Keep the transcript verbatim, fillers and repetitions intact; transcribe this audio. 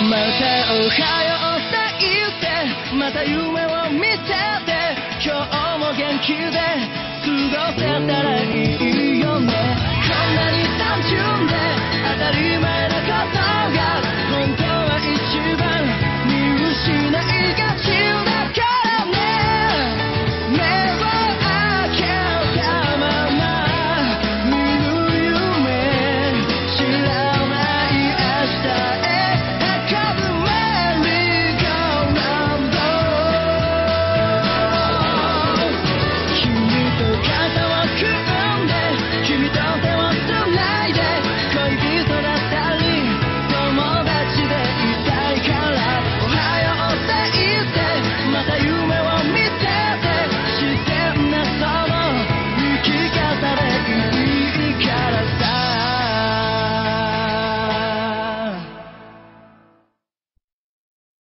またおはようって言ってまた夢を見てて今日も元気で過ごせたらいい